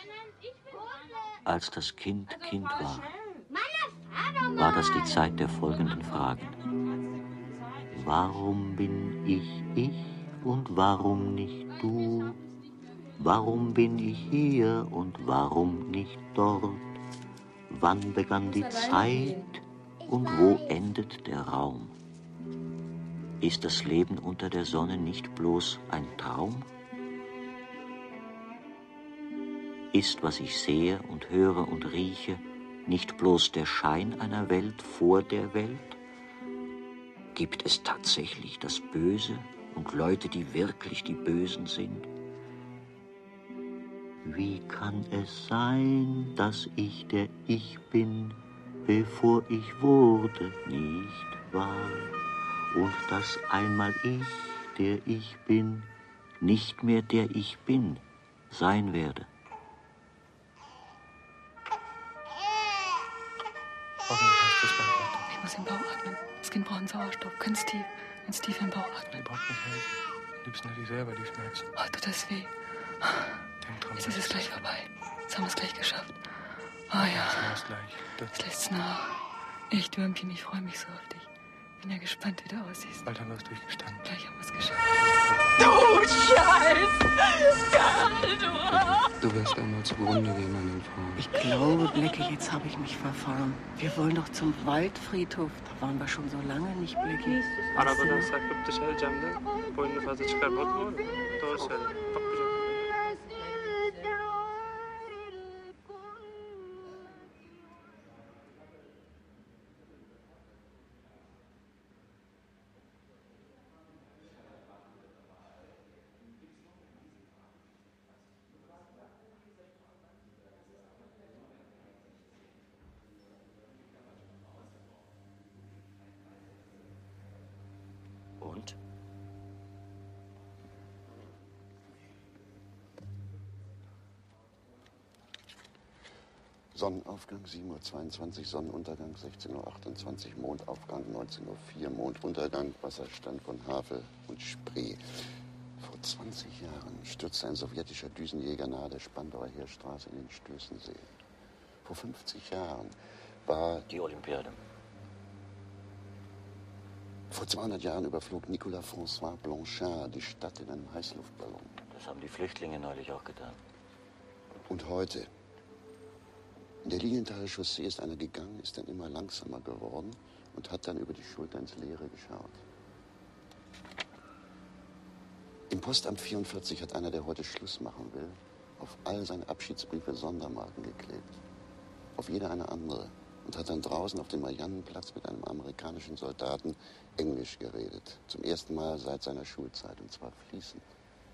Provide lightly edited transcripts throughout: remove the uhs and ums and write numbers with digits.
Als das Kind Kind war, war das die Zeit der folgenden Fragen. Warum bin ich und warum nicht du? Warum bin ich hier und warum nicht dort? Wann begann die Zeit und wo endet der Raum? Ist das Leben unter der Sonne nicht bloß ein Traum? Ist, was ich sehe und höre und rieche, nicht bloß der Schein einer Welt vor der Welt? Gibt es tatsächlich das Böse und Leute, die wirklich die Bösen sind? Wie kann es sein, dass ich der Ich bin, bevor ich wurde, nicht wahr? Und dass einmal ich, der ich bin, nicht mehr der ich bin, sein werde? Hoffentlich hast du es bald weiter. Ich muss im Bauch atmen. Das Kind braucht einen Sauerstoff. Ganz tief im Bauch atmen. Die braucht nicht helfen. Du liebst nur dich selber, die Schmerzen. Oh, tut das weh. Denk dran. Jetzt ist es gleich vorbei. Jetzt haben wir es gleich geschafft. Oh ja. Das gleich. Jetzt lässt's nach. Echt, Würmchen, ich freue mich so auf dich. Bin ja gespannt, wie du aussiehst. Bald haben wir es durchgestanden. Gleich haben wir es geschafft. Du Scheiß! Karl, Du wirst einmal zugrunde gehen an den Frauen. Ich glaube, Blackie, jetzt habe ich mich verfahren. Wir wollen doch zum Waldfriedhof. Da waren wir schon so lange nicht, Blackie. Arabadan sarkıp dışarı camdan boynunu fazla çıkarmadı mı? Doğru söyle. Bak güzel. Und? Sonnenaufgang 7:22 Uhr, Sonnenuntergang 16:28 Uhr, Mondaufgang 19:04 Uhr, Monduntergang, Wasserstand von Havel und Spree. Vor 20 Jahren stürzte ein sowjetischer Düsenjäger nahe der Spandauer Heerstraße in den Stößensee. Vor 50 Jahren war Die Olympiade. Vor 200 Jahren überflog Nicolas François Blanchard die Stadt in einem Heißluftballon. Das haben die Flüchtlinge neulich auch getan. Und heute? In der Lilienthaler Chaussee ist einer gegangen, ist dann immer langsamer geworden und hat dann über die Schulter ins Leere geschaut. Im Postamt 44 hat einer, der heute Schluss machen will, auf all seine Abschiedsbriefe Sondermarken geklebt. Auf jeder eine andere. Und hat dann draußen auf dem Mariannenplatz mit einem amerikanischen Soldaten Englisch geredet. Zum ersten Mal seit seiner Schulzeit, und zwar fließend.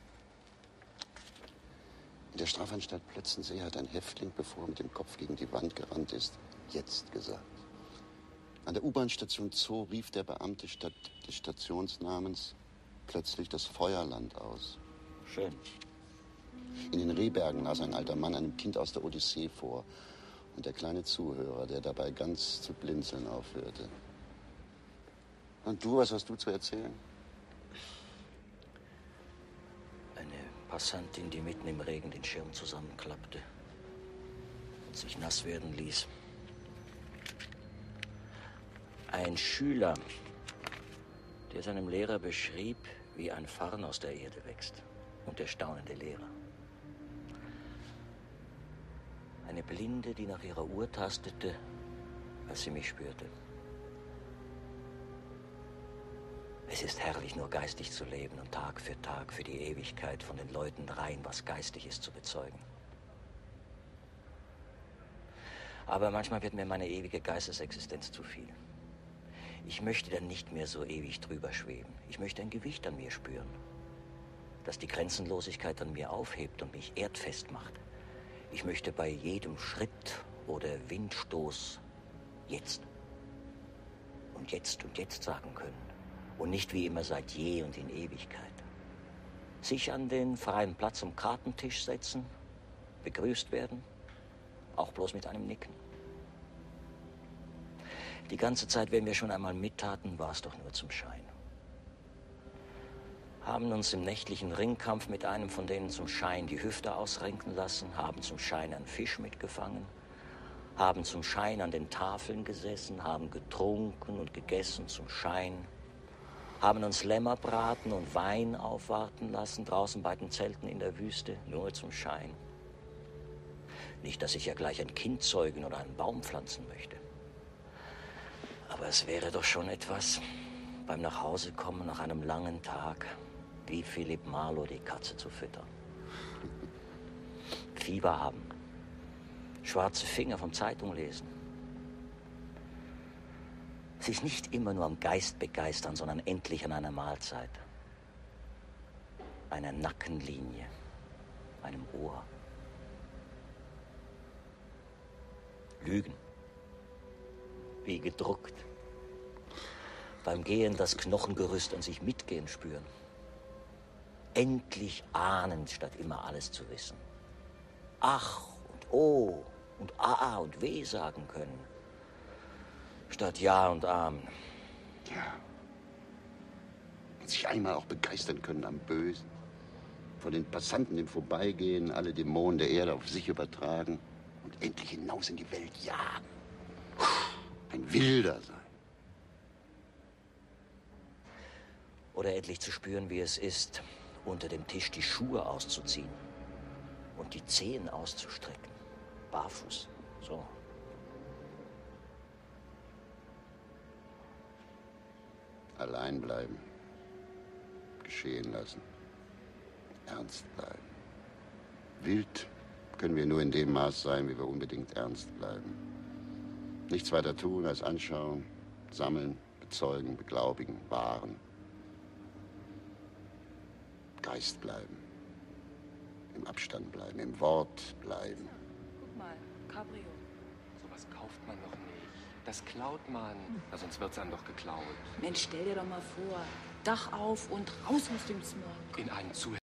In der Strafanstalt Plötzensee hat ein Häftling, bevor er mit dem Kopf gegen die Wand gerannt ist, jetzt gesagt. An der U-Bahn-Station Zoo rief der Beamte statt des Stationsnamens plötzlich das Feuerland aus. Schön. In den Rehbergen las ein alter Mann einem Kind aus der Odyssee vor. Und der kleine Zuhörer, der dabei ganz zu blinzeln aufhörte. Und du, was hast du zu erzählen? Eine Passantin, die mitten im Regen den Schirm zusammenklappte und sich nass werden ließ. Ein Schüler, der seinem Lehrer beschrieb, wie ein Farn aus der Erde wächst. Und der staunende Lehrer. Eine Blinde, die nach ihrer Uhr tastete, als sie mich spürte. Es ist herrlich, nur geistig zu leben und Tag für Tag für die Ewigkeit von den Leuten rein, was geistig ist, zu bezeugen. Aber manchmal wird mir meine ewige Geistesexistenz zu viel. Ich möchte dann nicht mehr so ewig drüber schweben. Ich möchte ein Gewicht an mir spüren, das die Grenzenlosigkeit an mir aufhebt und mich erdfest macht. Ich möchte bei jedem Schritt oder Windstoß jetzt und jetzt sagen können. Und nicht wie immer seit je und in Ewigkeit. Sich an den freien Platz am Kartentisch setzen, begrüßt werden, auch bloß mit einem Nicken. Die ganze Zeit, wenn wir schon einmal mittaten, war es doch nur zum Schein. Haben uns im nächtlichen Ringkampf mit einem von denen zum Schein die Hüfte ausrenken lassen, haben zum Schein einen Fisch mitgefangen, haben zum Schein an den Tafeln gesessen, haben getrunken und gegessen zum Schein, haben uns Lämmerbraten und Wein aufwarten lassen, draußen bei den Zelten in der Wüste, nur zum Schein. Nicht, dass ich ja gleich ein Kind zeugen oder einen Baum pflanzen möchte. Aber es wäre doch schon etwas, beim Nachhausekommen nach einem langen Tag, wie Philipp Marlowe die Katze zu füttern. Fieber haben, schwarze Finger vom Zeitung lesen. Sich nicht immer nur am Geist begeistern, sondern endlich an einer Mahlzeit, einer Nackenlinie, einem Ohr. Lügen, wie gedruckt. Beim Gehen das Knochengerüst an sich mitgehen spüren. Endlich ahnen, statt immer alles zu wissen. Ach und oh und ah und weh sagen können, statt ja und amen. Ja. Und sich einmal auch begeistern können am Bösen. Von den Passanten im Vorbeigehen, alle Dämonen der Erde auf sich übertragen und endlich hinaus in die Welt jagen. Ein Wilder sein. Oder endlich zu spüren, wie es ist, unter dem Tisch die Schuhe auszuziehen und die Zehen auszustrecken. Barfuß, so. Allein bleiben. Geschehen lassen. Ernst bleiben. Wild können wir nur in dem Maß sein, wie wir unbedingt ernst bleiben. Nichts weiter tun als anschauen, sammeln, bezeugen, beglaubigen, wahren. Geist bleiben. Im Abstand bleiben, im Wort bleiben. Guck mal, Cabrio. Sowas kauft man doch nicht. Das klaut man. Na, sonst wird's einem doch geklaut. Mensch, stell dir doch mal vor. Dach auf und raus aus dem Smog. In einen zu